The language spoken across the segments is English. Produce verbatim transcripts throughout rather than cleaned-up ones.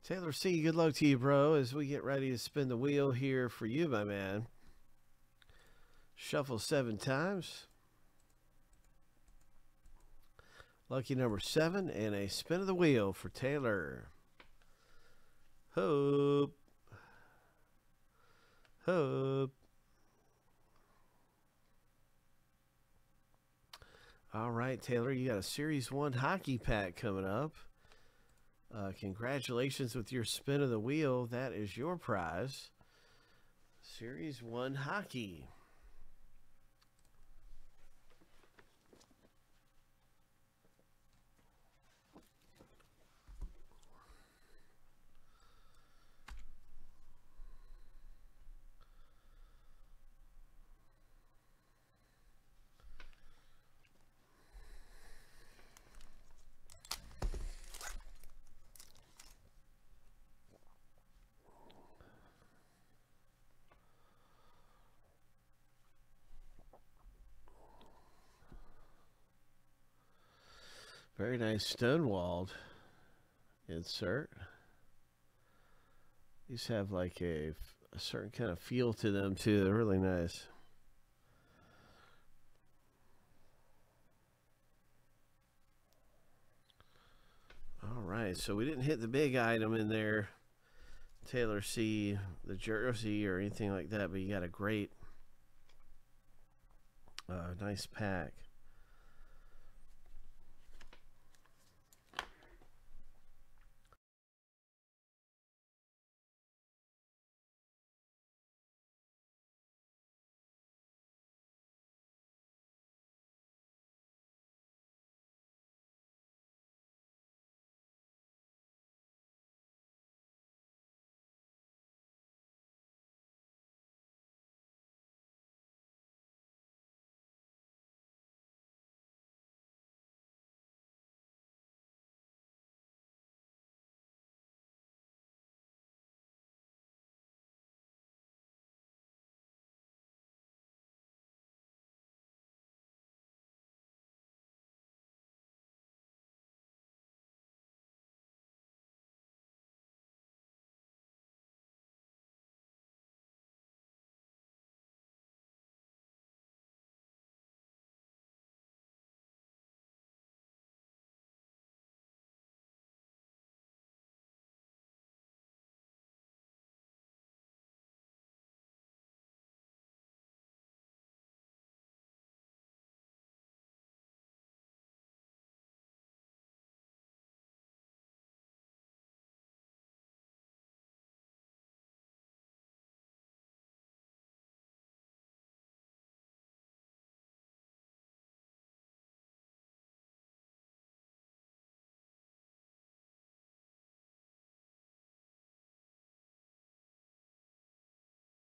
Taylor C, good luck to you, bro, as we get ready to spin the wheel here for you, my man. Shuffle seven times. Lucky number seven, and a spin of the wheel for Taylor. Hope. Hope. All right, Taylor, you got a Series one hockey pack coming up. Uh, congratulations with your spin of the wheel. That is your prize. Series one hockey. Very nice stonewalled insert. These have like a, a certain kind of feel to them too. They're really nice. All right, so we didn't hit the big item in there, Taylor C, the jersey or anything like that, but you got a great, uh, nice pack.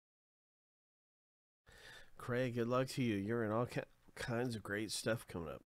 Craig, good luck to you. You're in all kinds of great stuff coming up.